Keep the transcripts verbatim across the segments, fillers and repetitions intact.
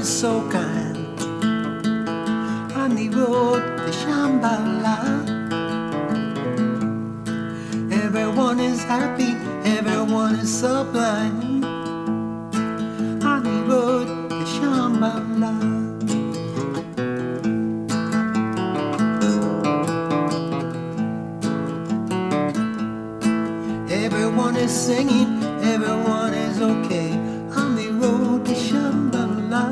is so kind on the road to Shambala. Everyone is happy, everyone is sublime on the road to Shambala. Everyone is singing, everyone is okay on the road to Shambala.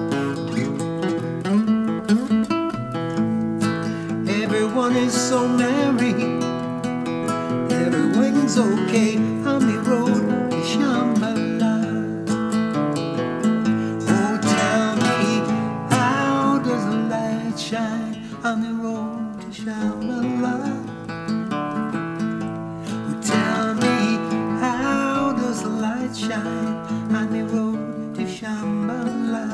Everyone is so merry, everyone's okay on the road to Shambala. Oh, tell me, how does the light shine on the road to Shambala? Shine on the road to Shambala.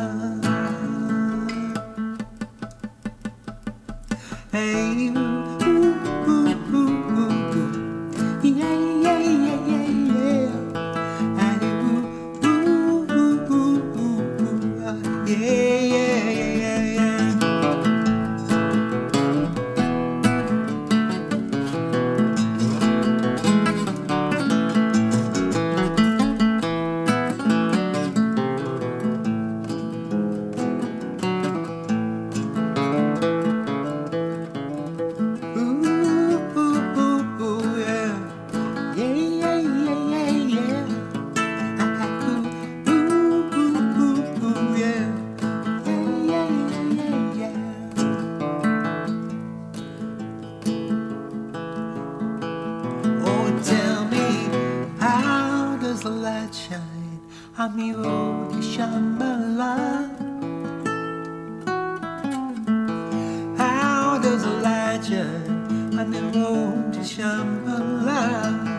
Hey, ooh, ooh, ooh, ooh, ooh. Yeah, yeah, yeah, yeah, yeah. And ooh, ooh, ooh, ooh, ooh, ooh. Uh, yeah, yeah, yeah, yeah, yeah. The light shine on the road to Shambala. How does the light shine on the road to Shambala?